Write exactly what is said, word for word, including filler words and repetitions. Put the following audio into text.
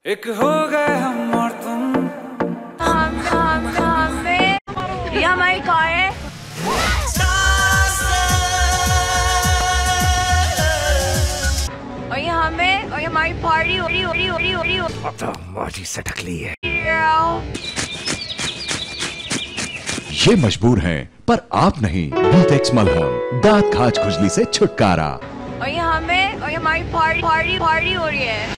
एक हो गए हम और तुम, हम हम हमें ये हमारी कार है। और ये हमें और ये हमारी पार्टी हो रही हो रही हो रही हो रही हो तो मौजी सटक ली है। ये मजबूर हैं पर आप नहीं। बीटेक्स मलहम, दांत खाज खुजली से छुटकारा। और ये हमें और ये हमारी पार्टी पार्टी पार्टी हो रही है।